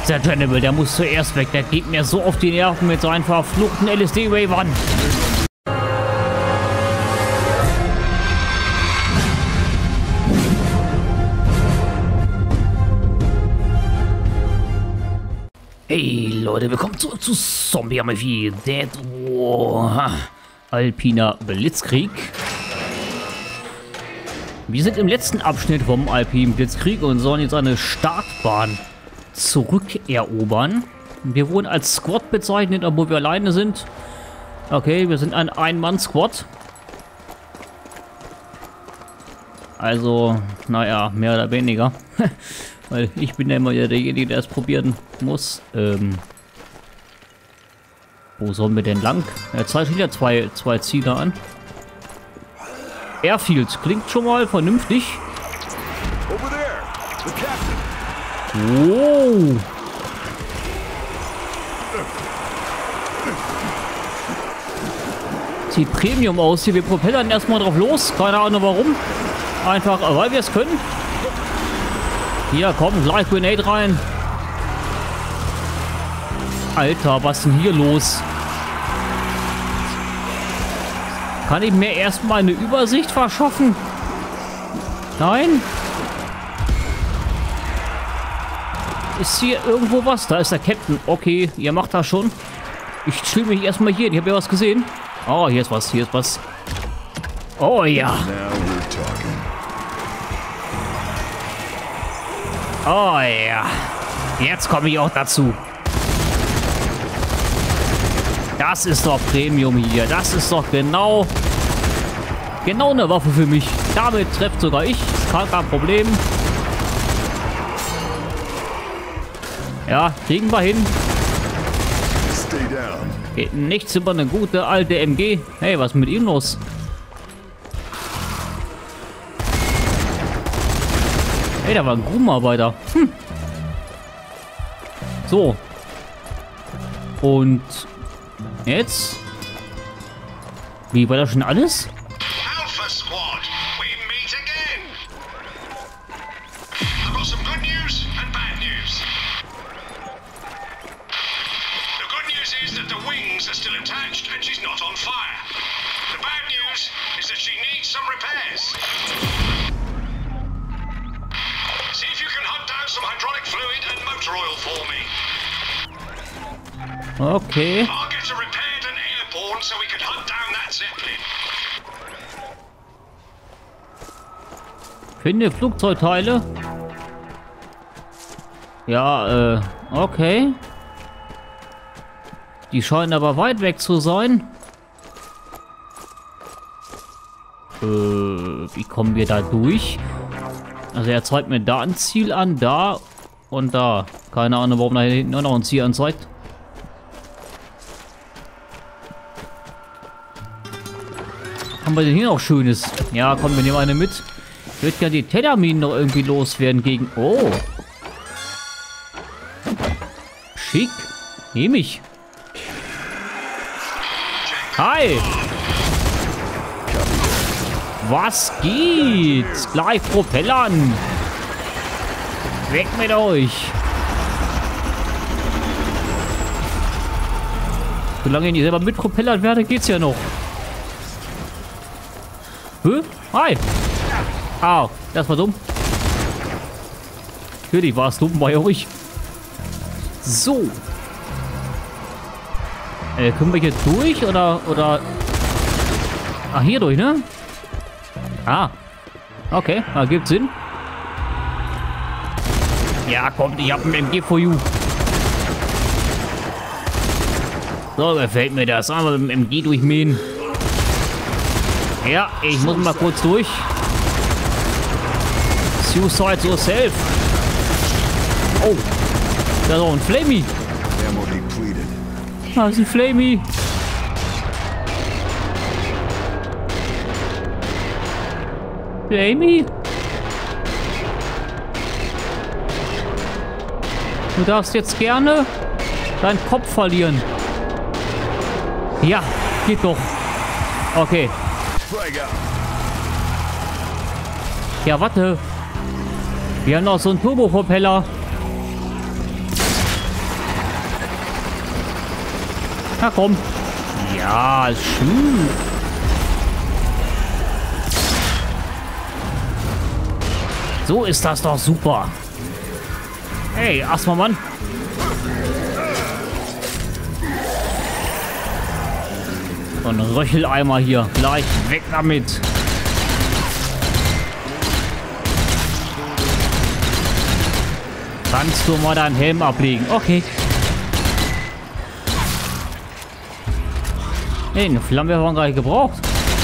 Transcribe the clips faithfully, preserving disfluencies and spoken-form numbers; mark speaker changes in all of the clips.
Speaker 1: Der General, der muss zuerst weg. Der geht mir so auf die Nerven mit seinen verfluchten L S D-Wavern. Hey Leute, willkommen zurück zu Zombie Army Dead War Alpiner Blitzkrieg. Wir sind im letzten Abschnitt vom Alpinen Blitzkrieg und sollen jetzt eine Startbahn zurückerobern. Wir wurden als Squad bezeichnet, obwohl wir alleine sind. Okay, wir sind ein Ein-Mann-Squad. Also, naja, mehr oder weniger. Weil ich bin ja immer derjenige, der es probieren muss. Ähm, wo sollen wir denn lang? Er zeigt wieder zwei, zwei Ziele an. Airfield klingt schon mal vernünftig. Wow. Sieht Premium aus hier. Wir propellern erstmal drauf los. Keine Ahnung warum. Einfach, weil wir es können. Hier, komm, gleich Grenade rein. Alter, was ist denn hier los? Kann ich mir erstmal eine Übersicht verschaffen? Nein? Ist hier irgendwo was? Da ist der Captain. Okay, ihr macht das schon. Ich chill mich erstmal hier. Ich habe ja was gesehen. Oh, hier ist was, hier ist was. Oh ja. Oh ja. Jetzt komme ich auch dazu. Das ist doch Premium hier. Das ist doch genau... Genau eine Waffe für mich. Damit trefft sogar ich. Kein, kein Problem. Ja, kriegen wir hin. Geht nichts über eine gute alte M G. Hey, was ist mit ihm los? Hey, da war ein Grubenarbeiter. Hm. So. Und jetzt? Wie, war das schon alles?
Speaker 2: Alpha Squad, we meet again. I've got some good news and bad news. The good news is that the wings are still attached and she's not on fire. The bad news is that she needs some repairs. See if you can hunt down some hydraulic fluid and motor oil for me.
Speaker 1: Okay.
Speaker 2: I'll get her repaired and airborne so we can hunt down that Zeppelin.
Speaker 1: Finde Flugzeugteile. Ja, äh, okay. Die scheinen aber weit weg zu sein. Äh, wie kommen wir da durch? Also er zeigt mir da ein Ziel an, da und da. Keine Ahnung, warum da hinten auch noch ein Ziel anzeigt. Haben wir denn hier noch Schönes? Ja, komm, wir nehmen eine mit. Ich würde gerne die Tellerminen noch irgendwie loswerden gegen... Oh. Schick. Nehme ich. Hi. Was geht's? Gleich Propellern. Weg mit euch. Solange ich nicht selber mitpropellert werde, geht's ja noch. Hä? Hi. Au, das war dumm. Natürlich war es dumm, war ja ruhig. So. Äh, können wir jetzt durch oder oder? Ach, hier durch, ne? Ah. Okay, da gibt Sinn. Ja, kommt, ich hab ein M G for you. So, gefällt mir das. Aber mit dem M G durchmähen. Ja, ich muss mal kurz durch. Suicide yourself. Oh, da ist auch ein Flamey. Da ist ein Flamey. Flamey? Du darfst jetzt gerne deinen Kopf verlieren. Ja, geht doch. Okay. Ja, warte. Wir haben noch so einen Turbopropeller. Na komm. Ja, schön. So ist das doch super. Hey, erstmal Mann. So ein Röcheleimer hier. Gleich weg damit. Kannst du mal deinen Helm ablegen? Okay. Hey, eine Flammenwerfer haben wir gar nicht gebraucht.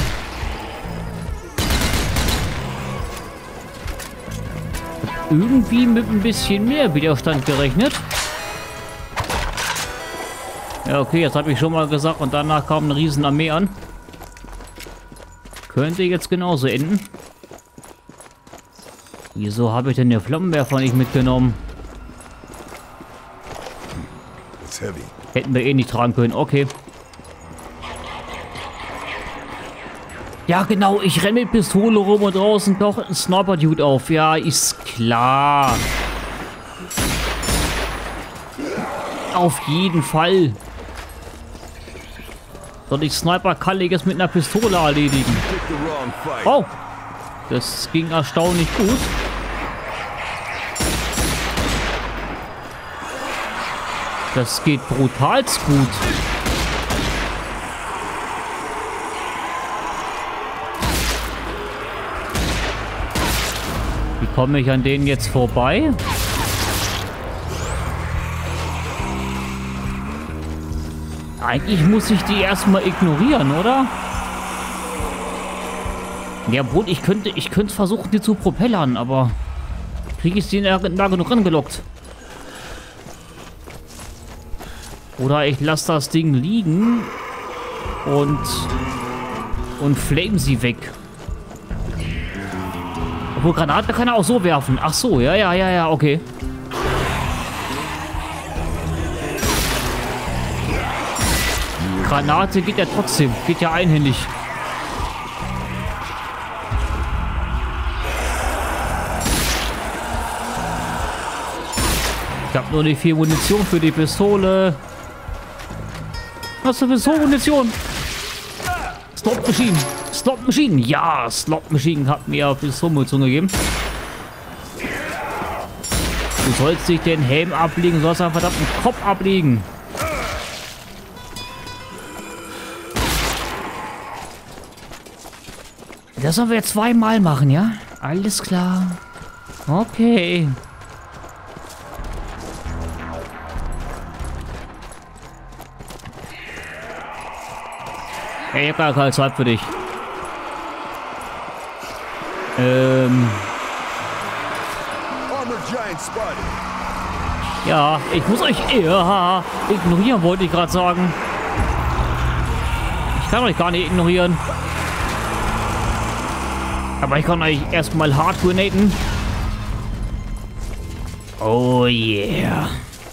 Speaker 1: Irgendwie mit ein bisschen mehr Widerstand gerechnet. Ja, okay, jetzt habe ich schon mal gesagt und danach kam eine Riesenarmee an. Könnte jetzt genauso enden. Wieso habe ich denn den Flammenwerfer nicht mitgenommen? Hätten wir eh nicht tragen können, okay. Ja genau, ich renne mit Pistole rum und draußen taucht ein Sniper-Dude auf. Ja, ist klar. Auf jeden Fall. Soll ich Sniper-Kalliges mit einer Pistole erledigen? Oh, das ging erstaunlich gut. Das geht brutalst gut. Wie komme ich an denen jetzt vorbei? Eigentlich muss ich die erstmal ignorieren, oder? Ja, gut, ich könnte, ich könnte versuchen, die zu propellern, aber kriege ich sie nah genug rangelockt? Oder ich lasse das Ding liegen und und flame sie weg. Obwohl, Granate kann er auch so werfen. Ach so, ja, ja, ja, ja, okay. Granate geht ja trotzdem. Geht ja einhändig. Ich habe nur nicht viel Munition für die Pistole. Was für Pistole-Munition? Slot Machine. Slot Machine. Ja, Slot Machine hat mir Pistole-Munition gegeben. Du sollst dich den Helm ablegen, du sollst einen verdammten Kopf ablegen. Das sollen wir jetzt zweimal machen, ja? Alles klar. Okay. Hey, ich hab gar keine Zeit für dich. Ähm. Ja, ich muss euch eher ignorieren, wollte ich gerade sagen. Ich kann euch gar nicht ignorieren. Aber ich kann euch erstmal hart grenaden. Oh yeah.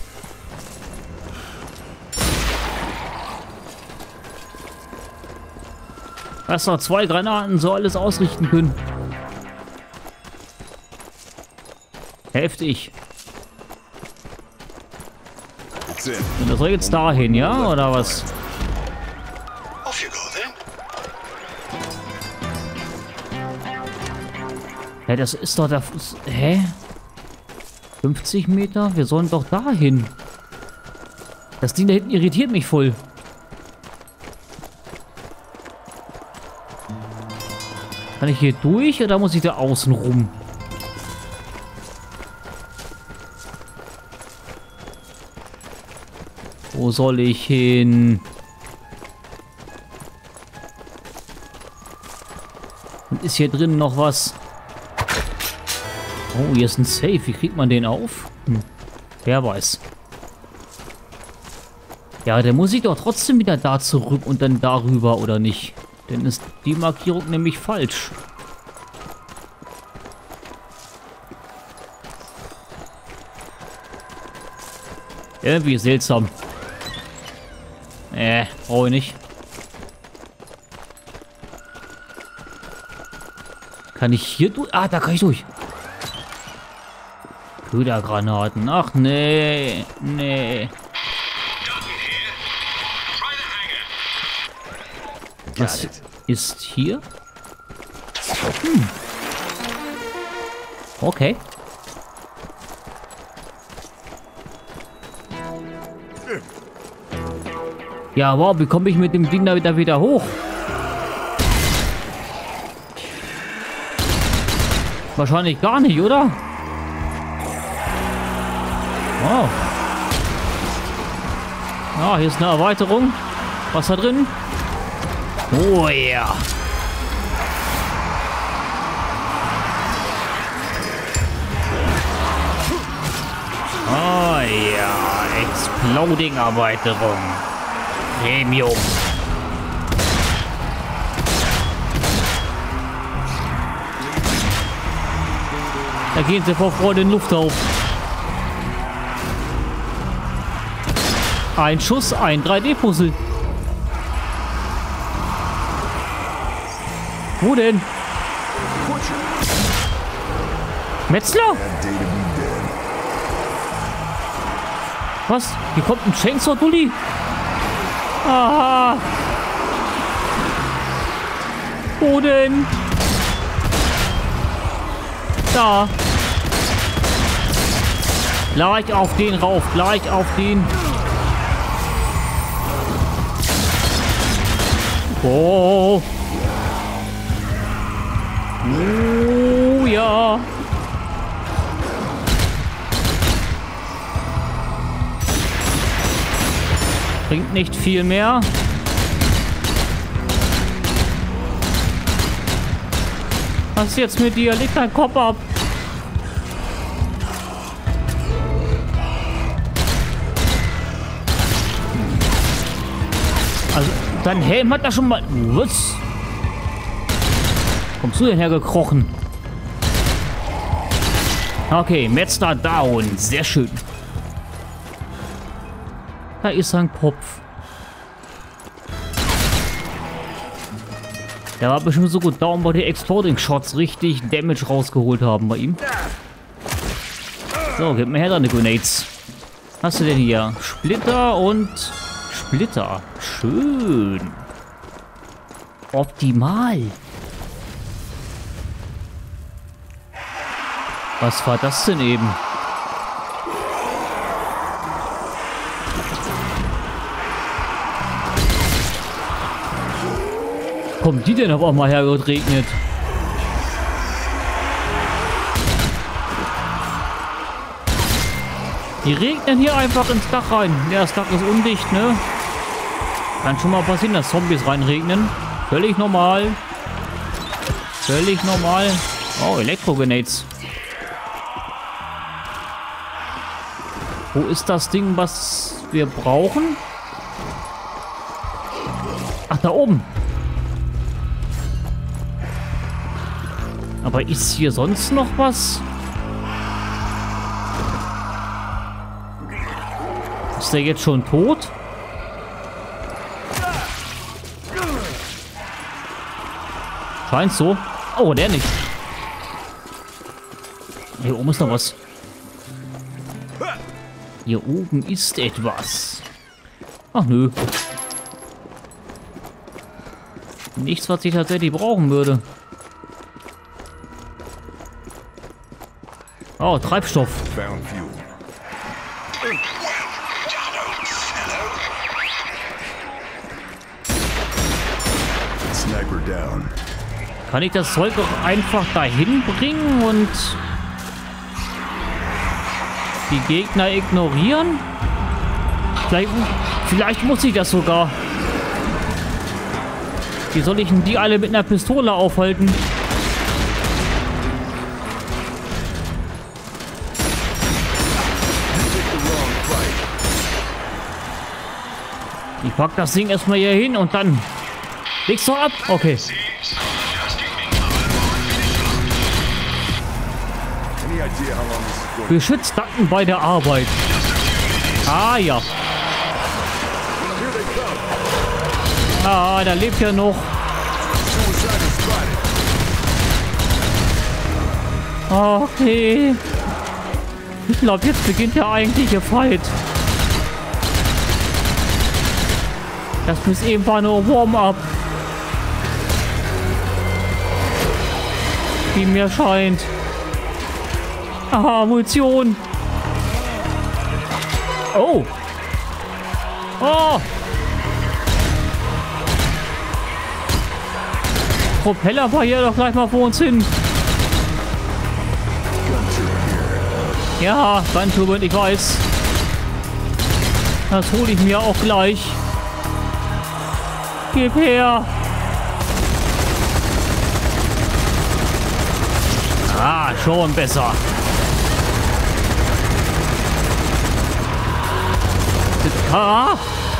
Speaker 1: Erst noch zwei Granaten, so alles ausrichten können. Heftig. Und das soll jetzt dahin, ja? Oder was? Hä, das ist doch der Fuß. Hä? fünfzig Meter? Wir sollen doch dahin. Das Ding da hinten irritiert mich voll. Kann ich hier durch oder muss ich da außen rum? Wo soll ich hin? Und ist hier drin noch was? Oh, hier ist ein Safe. Wie kriegt man den auf? Hm. Wer weiß. Ja, der muss ich doch trotzdem wieder da zurück und dann darüber, oder nicht? Denn ist die Markierung nämlich falsch. Irgendwie seltsam. Äh, brauche ich nicht. Kann ich hier durch? Ah, da kann ich durch. Ködergranaten. Ach, nee. Nee. Was ist hier? Hm. Okay. Ja, wow, wie komme ich mit dem Ding da wieder, wieder hoch? Wahrscheinlich gar nicht, oder? Oh. Ah, hier ist eine Erweiterung. Was da drin? Oh ja. Oh ja. Exploding-Erweiterung. Premium. Da gehen sie vor Freude in Luft auf. Ein Schuss, ein drei D-Puzzle. Wo denn? Metzler? Was? Hier kommt ein Chainsaw-Dulli? Aha. Wo denn? Da. Gleich auf den rauf. Gleich auf den. Oh. Oh ja. Bringt nicht viel mehr. Was ist jetzt mit dir? Leg deinen Kopf ab. Also, dein Helm hat da schon mal... Was? Kommst du denn hergekrochen? Okay, Metzler down. Sehr schön. Da ist ein Kopf. Der war bestimmt so gut down, weil die Exploding Shots richtig Damage rausgeholt haben bei ihm. So, gib mir her deine Grenades. Was hast du denn hier? Splitter und Splitter. Schön. Optimal. Was war das denn eben? Kommt die denn auf einmal hergeregnet? Die regnen hier einfach ins Dach rein. Ja, das Dach ist undicht, ne? Kann schon mal passieren, dass Zombies reinregnen. Völlig normal. Völlig normal. Oh, Elektro-Grenades. Wo ist das Ding, was wir brauchen? Ach, da oben. Aber ist hier sonst noch was? Ist der jetzt schon tot? Scheint so. Oh, der nicht. Hier oben ist noch was. Hier oben ist etwas. Ach nö. Nichts, was ich tatsächlich brauchen würde. Oh, Treibstoff. Kann ich das Zeug doch einfach dahin bringen und die Gegner ignorieren? Vielleicht, vielleicht muss ich das sogar. Wie soll ich denn die alle mit einer Pistole aufhalten? Ich pack das Ding erstmal hier hin und dann legst du ab. Okay. Beschützt Daten bei der Arbeit. Ah ja. Ah, da lebt ja noch. Okay. Ich glaube, jetzt beginnt der eigentliche Fight. Das ist eben war nur Warm-up. wie mir scheint. Aha, Munition. Oh. Oh. Propeller war hier doch gleich mal vor uns hin. Ja, Gunturban, ich weiß. Das hole ich mir auch gleich. Gib her. Ah, schon besser. Ah.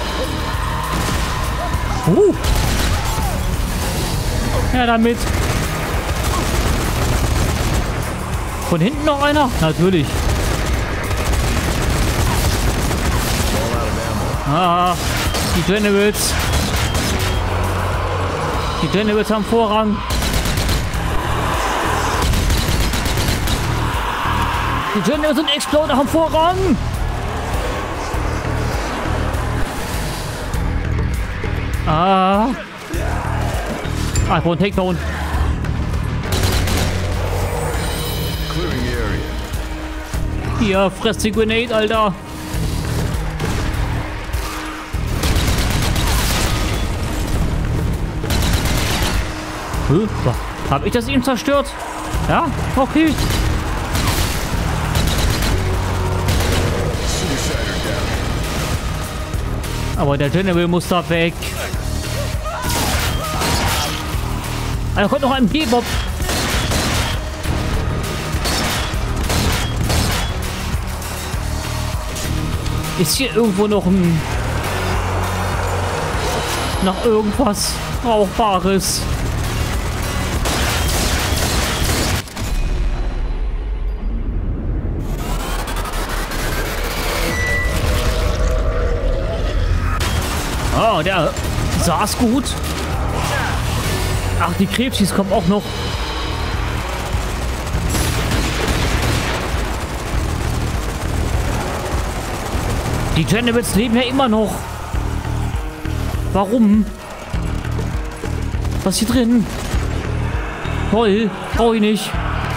Speaker 1: Uh. Ja, damit. Von hinten noch einer? Natürlich. Ah, die Generals. Die Generals haben Vorrang. Die Generals und Exploder haben Vorrang. Ah. Ah, ich brauche einen Takedown. Hier, fress die Grenade, Alter. Huh? Hab ich das ihm zerstört? Ja, okay. Aber der General muss da weg. Da kommt noch ein G-Bob. Ist hier irgendwo noch ein... noch irgendwas Brauchbares? Oh, der saß gut. Ach, die Krebsis kommen auch noch. Die Generals leben ja immer noch. Warum? Was ist hier drin? Toll, brauche ich nicht.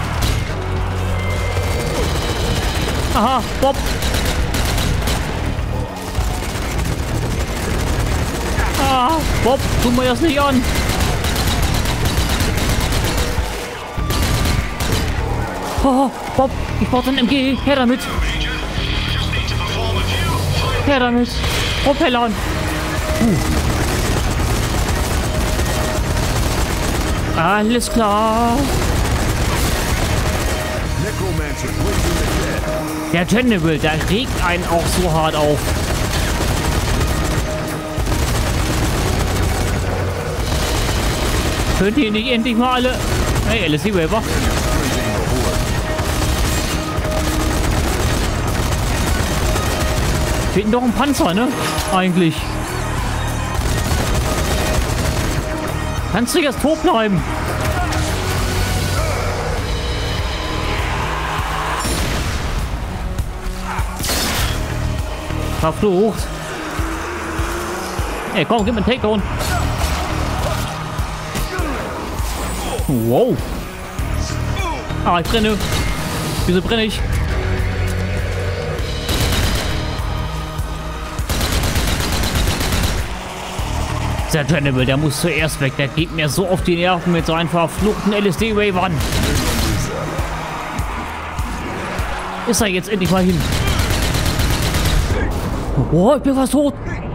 Speaker 1: Aha, Bob. Ah, Bob, tu mir das nicht an. Oh, Bob, ich brauche ein M G. Her damit. Her damit. Propellern. Uh. Alles klar. Der General, der regt einen auch so hart auf. Könnt ihr nicht endlich mal alle... Hey, L S D Waiver. Fehlt doch ein Panzer, ne? Eigentlich. Kannst du jetzt tot bleiben? Verflucht. Ey, komm, gib mir einen Takedown. Wow. Ah, ich brenne. Wieso brenne ich? Der General, der muss zuerst weg. Der geht mir so auf die Nerven mit seinen verfluchten L S D-Wavern. Ist er jetzt endlich mal hin? Oh, ich bin fast tot.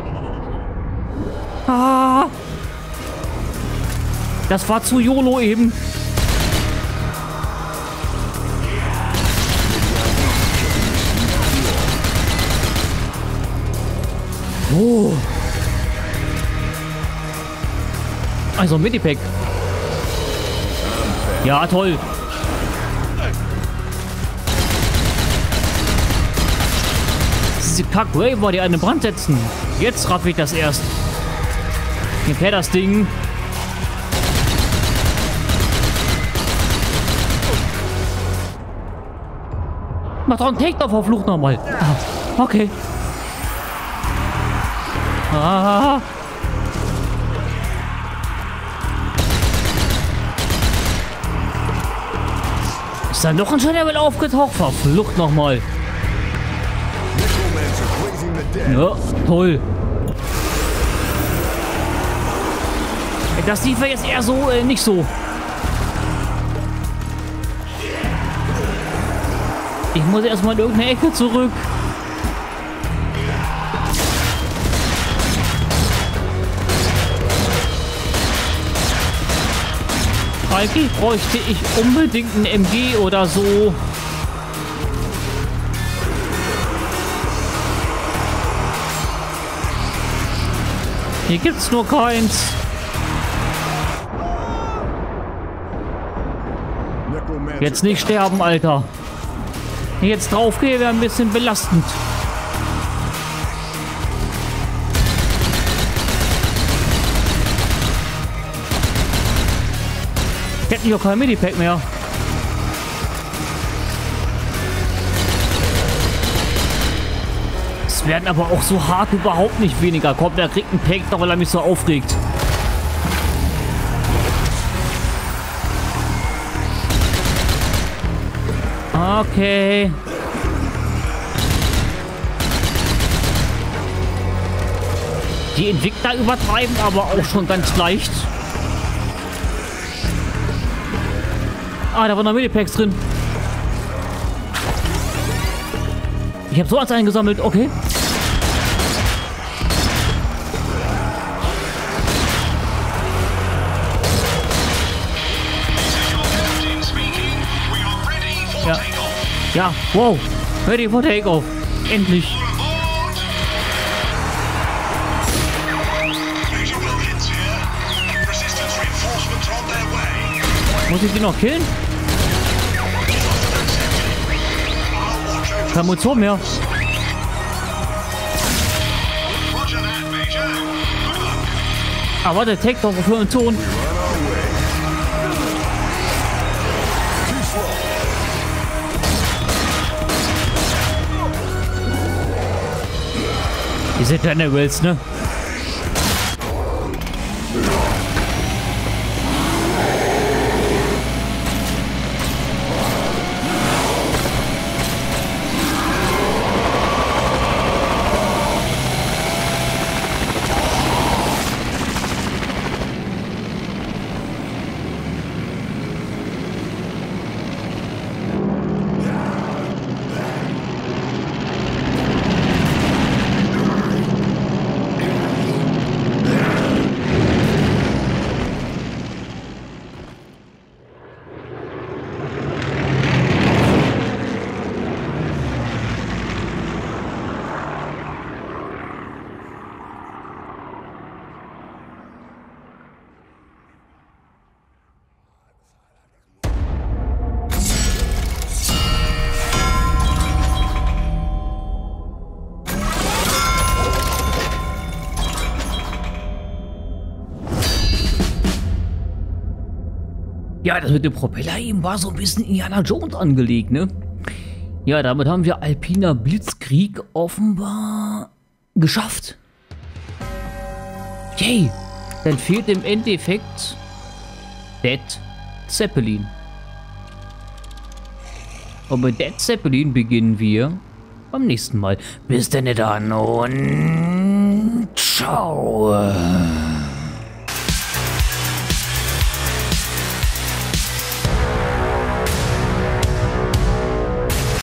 Speaker 1: Ah. Das war zu YOLO eben. Oh. Also ein Medipack. Ja, toll. Diese Kack-Waver, die einen Brand setzen. Jetzt raff ich das erst. Gib her das Ding. Mach doch einen Takedown, verflucht nochmal. Ah, okay. Ah. da noch ein General aufgetaucht? Verflucht nochmal. Ja, toll. Das lief ja jetzt eher so, äh, nicht so. Ich muss erstmal in irgendeine Ecke zurück. Eigentlich bräuchte ich unbedingt ein M G oder so. Hier gibt's nur keins. Jetzt nicht sterben, Alter. Wenn ich jetzt draufgehe, wäre ein bisschen belastend. Ich hätte nicht auch kein Medipack mehr. Es werden aber auch so hart überhaupt nicht weniger. Kommt, der kriegt einen Pack, doch weil er mich so aufregt. Okay. Die Entwickler übertreiben aber auch schon ganz leicht. Ah, da waren noch Medipacks drin. Ich habe so als eingesammelt, okay. Ja. Ja, wow. Ready for takeoff. Endlich. Muss ich die noch killen? Keine Munition mehr. Aber der Take-Off für einen Ton. Diese Generals, ne? Ja, das mit dem Propeller eben war so ein bisschen Indiana Jones angelegt, ne? Ja, damit haben wir Alpiner Blitzkrieg offenbar geschafft. Yay! Dann fehlt im Endeffekt Dead Zeppelin. Und mit Dead Zeppelin beginnen wir beim nächsten Mal. Bis denn dann und ciao!